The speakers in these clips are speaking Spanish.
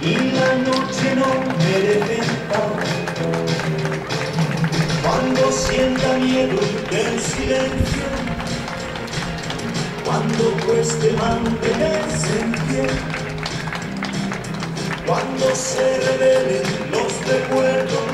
y la noche no me defenda. Cuando sienta miedo del silencio, cuando cueste mantenerse en pie, cuando se revelen los recuerdos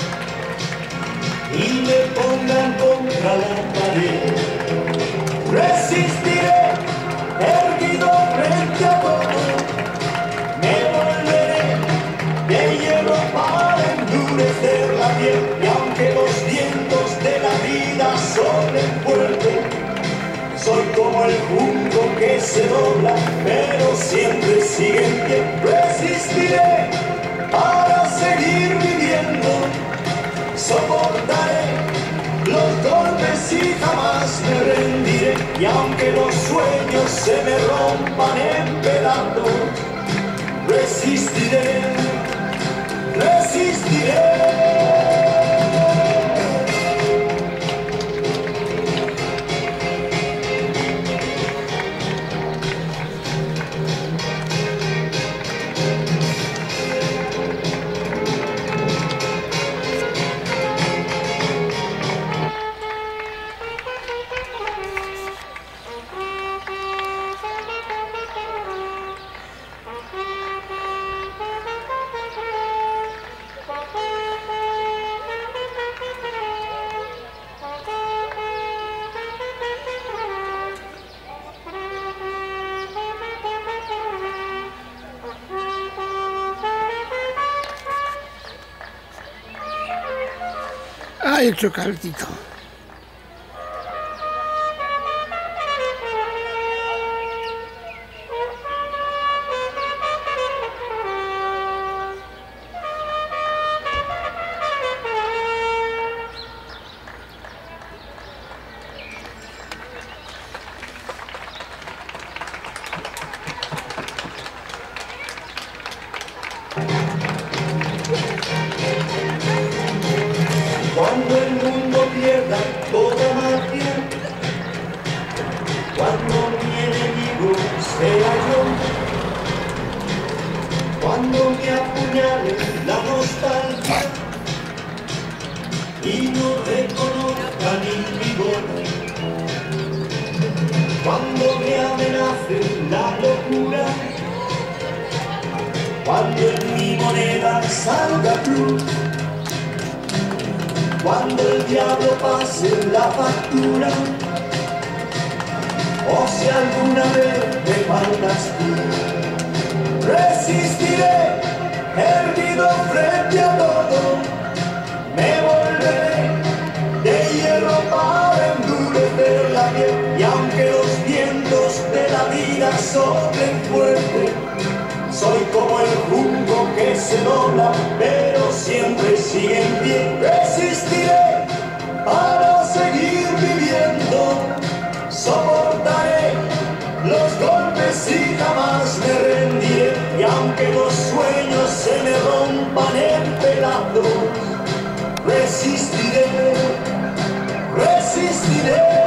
y me pongan contra la pared, resistiré erguido frente a todo, me volveré de hierro para endurecer la piel, y aunque los vientos de la vida soplen fuerte, soy como el junco que se dobla, pero siempre sigue en pie. Resistiré para seguir viviendo, soportaré los golpes y jamás me rendiré. Y aunque los sueños se me rompan en pedazos, resistiré, resistiré. Ha hecho caldito. Cuando el mundo pierda toda magia, cuando mi enemigo sea yo, cuando me apuñale la nostalgia y no reconozca ni mi voz, cuando me amenace la locura, cuando en mi moneda salga cruz, cuando el diablo pase la factura, o si alguna vez me faltas tú, resistiré erguido frente a todo, me volveré de hierro para endurecer la piel, y aunque los vientos de la vida soplen fuerte, soy como el junco que se dobla, pero siempre sigue en pie. Resistiré para seguir viviendo, soportaré los golpes y jamás me rendiré. Y aunque los sueños se me rompan en pedazos, resistiré, resistiré.